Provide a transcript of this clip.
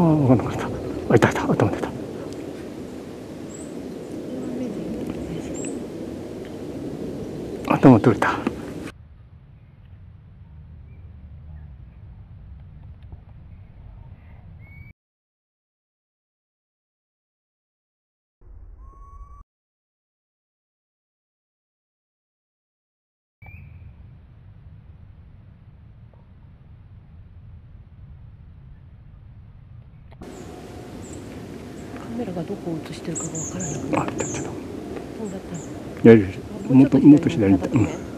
分かんなかった。あ、いたいた、頭出た。頭取れた。 カメラがどこを映してるかがわからなくなる。 あ、ちょっと。 そうだった。 いやいや、もっと左に行った。